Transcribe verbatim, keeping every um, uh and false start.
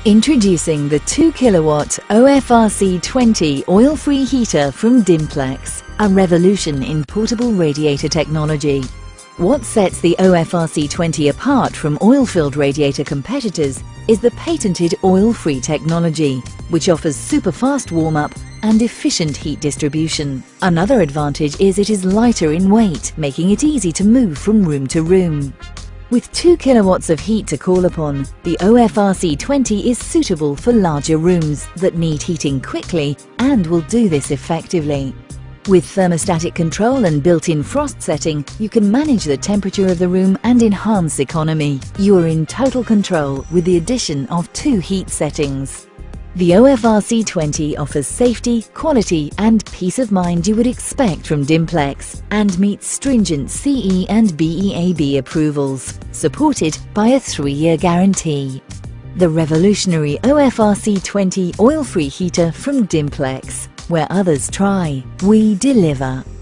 Introducing the two kilowatt O F R C twenty oil-free heater from Dimplex, a revolution in portable radiator technology. What sets the O F R C twenty apart from oil-filled radiator competitors is the patented oil-free technology, which offers super-fast warm-up and efficient heat distribution. Another advantage is it is lighter in weight, making it easy to move from room to room. With two kilowatts of heat to call upon, the O F R C twenty is suitable for larger rooms that need heating quickly and will do this effectively. With thermostatic control and built-in frost setting, you can manage the temperature of the room and enhance economy. You are in total control with the addition of two heat settings. The O F R C twenty offers safety, quality and peace of mind you would expect from Dimplex and meets stringent C E and B E A B approvals, supported by a three-year guarantee. The revolutionary O F R C twenty oil-free heater from Dimplex. Where others try, we deliver.